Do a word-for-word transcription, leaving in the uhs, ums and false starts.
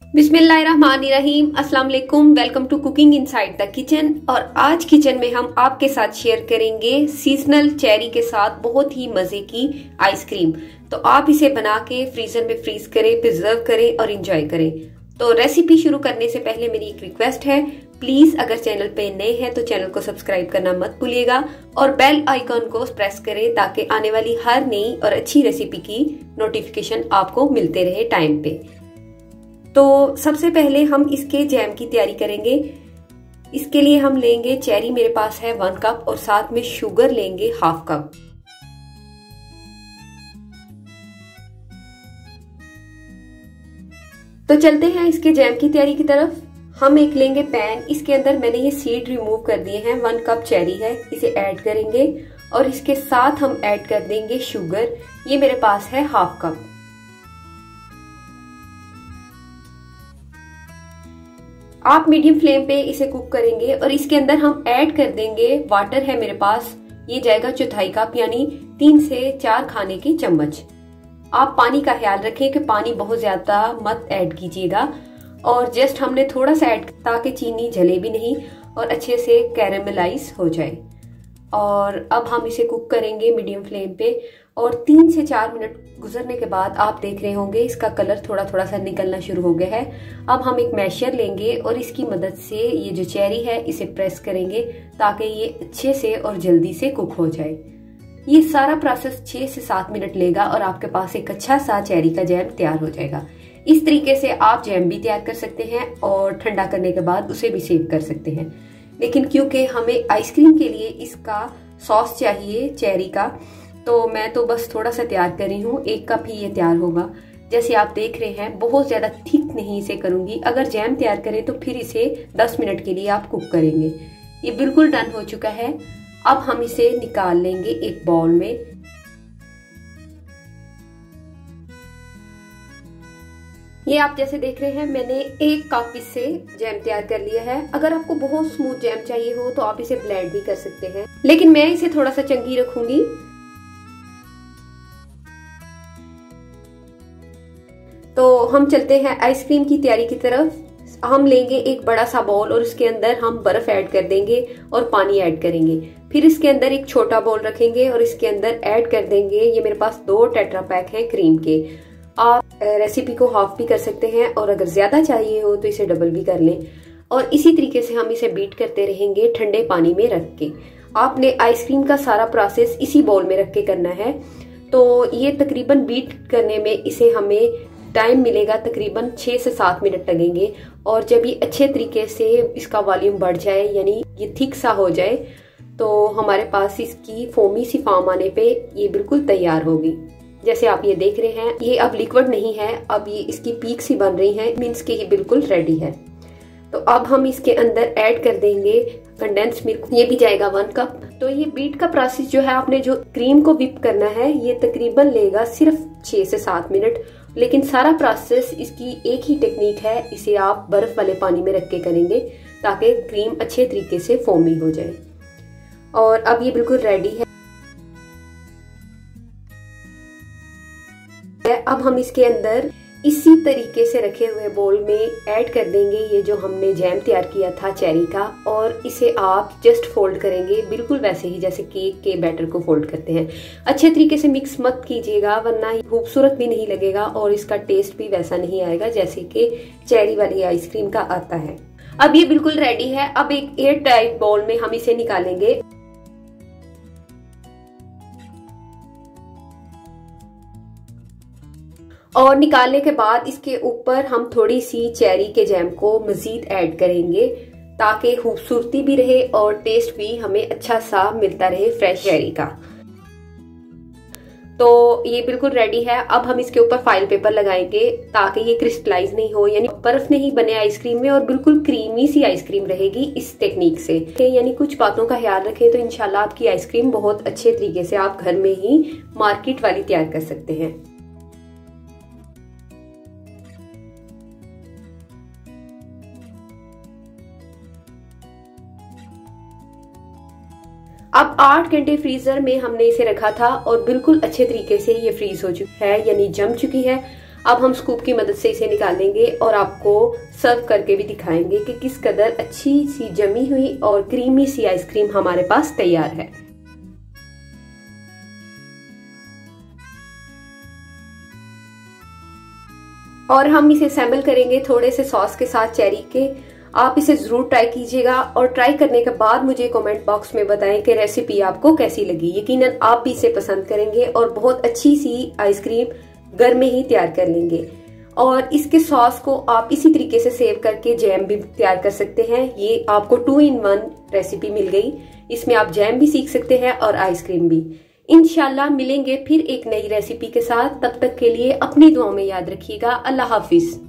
बिस्मिल्लाहिर्रहमानिर्रहीम, अस्सलाम वालेकुम। Welcome to cooking inside the kitchen. और आज किचन में हम आपके साथ शेयर करेंगे सीजनल चेरी के साथ बहुत ही मजे की आइसक्रीम। तो आप इसे बना के फ्रीजर में फ्रीज करें, प्रिजर्व करें और इंजॉय करें। तो रेसिपी शुरू करने से पहले मेरी एक रिक्वेस्ट है, प्लीज अगर चैनल पे नए हैं तो चैनल को सब्सक्राइब करना मत भूलिएगा और बेल आइकॉन को प्रेस करें ताकि आने वाली हर नई और अच्छी रेसिपी की नोटिफिकेशन आपको मिलते रहे टाइम पे। तो सबसे पहले हम इसके जैम की तैयारी करेंगे। इसके लिए हम लेंगे चेरी, मेरे पास है वन कप और साथ में शुगर लेंगे हाफ कप। तो चलते हैं इसके जैम की तैयारी की तरफ। हम एक लेंगे पैन, इसके अंदर मैंने ये सीड रिमूव कर दिए हैं। वन कप चेरी है, इसे ऐड करेंगे और इसके साथ हम ऐड कर देंगे शुगर। ये मेरे पास है हाफ कप। आप मीडियम फ्लेम पे इसे कुक करेंगे और इसके अंदर हम ऐड कर देंगे वाटर है मेरे पास, ये जाएगा चौथाई कप यानी तीन से चार खाने की चम्मच। आप पानी का ख्याल रखें कि पानी बहुत ज्यादा मत ऐड कीजिएगा और जस्ट हमने थोड़ा सा ऐड ताकि चीनी जले भी नहीं और अच्छे से कैरेमलाइज हो जाए। और अब हम इसे कुक करेंगे मीडियम फ्लेम पे और तीन से चार मिनट गुजरने के बाद आप देख रहे होंगे इसका कलर थोड़ा थोड़ा सा निकलना शुरू हो गया है। अब हम एक मैशर लेंगे और इसकी मदद से ये जो चेरी है इसे प्रेस करेंगे ताकि ये अच्छे से और जल्दी से कुक हो जाए। ये सारा प्रोसेस छह से सात मिनट लेगा और आपके पास एक अच्छा सा चेरी का जैम तैयार हो जाएगा। इस तरीके से आप जैम भी तैयार कर सकते हैं और ठंडा करने के बाद उसे भी सेव कर सकते हैं। लेकिन क्योंकि हमें आइसक्रीम के लिए इसका सॉस चाहिए चेरी का, तो मैं तो बस थोड़ा सा तैयार कर रही हूँ। एक कप ही ये तैयार होगा। जैसे आप देख रहे हैं बहुत ज्यादा थिक नहीं इसे करूंगी। अगर जैम तैयार करें तो फिर इसे दस मिनट के लिए आप कुक करेंगे। ये बिल्कुल डन हो चुका है। अब हम इसे निकाल लेंगे एक बाउल में। ये आप जैसे देख रहे हैं मैंने एक कप इससे जैम तैयार कर लिया है। अगर आपको बहुत स्मूथ जैम चाहिए हो तो आप इसे ब्लेंड भी कर सकते हैं, लेकिन मैं इसे थोड़ा सा चंगी रखूंगी। तो हम चलते हैं आइसक्रीम की तैयारी की तरफ। हम लेंगे एक बड़ा सा बाउल और इसके अंदर हम बर्फ ऐड कर देंगे और पानी ऐड करेंगे। फिर इसके अंदर एक छोटा बाउल रखेंगे और इसके अंदर ऐड कर देंगे, ये मेरे पास दो टेट्रा पैक है क्रीम के। आप रेसिपी को हाफ भी कर सकते हैं और अगर ज्यादा चाहिए हो तो इसे डबल भी कर लें। और इसी तरीके से हम इसे बीट करते रहेंगे ठंडे पानी में रख के। आपने आइसक्रीम का सारा प्रोसेस इसी बाउल में रख के करना है। तो ये तकरीबन बीट करने में इसे हमें टाइम मिलेगा, तकरीबन छह से सात मिनट लगेंगे। और जब ये अच्छे तरीके से इसका वॉल्यूम बढ़ जाए यानी ये थिक सा हो जाए तो हमारे पास इसकी फोमी सी फॉर्म आने पे ये बिल्कुल तैयार होगी। जैसे आप ये देख रहे हैं ये अब लिक्विड नहीं है, अब ये इसकी पीक सी बन रही है, मीन्स के ये बिल्कुल रेडी है। तो अब हम इसके अंदर ऐड कर देंगे कंडेंस मिल्क, ये भी जाएगा वन कप। तो ये बीट का प्रोसेस जो है, आपने जो क्रीम को विप करना है ये तकरीबन लेगा सिर्फ छह से सात मिनट। लेकिन सारा प्रोसेस इसकी एक ही टेक्निक है, इसे आप बर्फ वाले पानी में रख के करेंगे ताकि क्रीम अच्छे तरीके से फोमी हो जाए। और अब ये बिल्कुल रेडी है। अब हम इसके अंदर इसी तरीके से रखे हुए बोल में ऐड कर देंगे ये जो हमने जैम तैयार किया था चेरी का, और इसे आप जस्ट फोल्ड करेंगे बिल्कुल वैसे ही जैसे केक के बैटर को फोल्ड करते हैं। अच्छे तरीके से मिक्स मत कीजिएगा वरना खूबसूरत भी नहीं लगेगा और इसका टेस्ट भी वैसा नहीं आएगा जैसे कि चेरी वाली आइसक्रीम का आता है। अब ये बिल्कुल रेडी है। अब एक एयर टाइट बाउल में हम इसे निकालेंगे। और निकालने के बाद इसके ऊपर हम थोड़ी सी चेरी के जैम को मजीद ऐड करेंगे ताकि खूबसूरती भी रहे और टेस्ट भी हमें अच्छा सा मिलता रहे फ्रेश चेरी का। तो ये बिल्कुल रेडी है। अब हम इसके ऊपर फाइल पेपर लगाएंगे ताकि ये क्रिस्टलाइज नहीं हो, यानी बर्फ नहीं बने आइसक्रीम में और बिल्कुल क्रीमी सी आइसक्रीम रहेगी इस टेक्निक से। यानी कुछ बातों का ख्याल रखें तो इंशाल्लाह आपकी आइसक्रीम बहुत अच्छे तरीके से आप घर में ही मार्केट वाली तैयार कर सकते हैं। अब आठ घंटे फ्रीजर में हमने इसे रखा था और बिल्कुल अच्छे तरीके से ये फ्रीज हो चुकी है यानी जम चुकी है। अब हम स्कूप की मदद से इसे निकालेंगे और आपको सर्व करके भी दिखाएंगे कि किस कदर अच्छी सी जमी हुई और क्रीमी सी आइसक्रीम हमारे पास तैयार है। और हम इसे सैम्पल करेंगे थोड़े से सॉस के साथ चेरी के। आप इसे जरूर ट्राई कीजिएगा और ट्राई करने के बाद मुझे कमेंट बॉक्स में बताएं कि रेसिपी आपको कैसी लगी। यकीनन आप भी इसे पसंद करेंगे और बहुत अच्छी सी आइसक्रीम घर में ही तैयार कर लेंगे। और इसके सॉस को आप इसी तरीके से सेव करके जैम भी तैयार कर सकते हैं। ये आपको टू इन वन रेसिपी मिल गई। इसमें आप जैम भी सीख सकते हैं और आइसक्रीम भी। इंशाल्लाह मिलेंगे फिर एक नई रेसिपी के साथ। तब तक के लिए अपनी दुआओं में याद रखिएगा। अल्लाह हाफिज।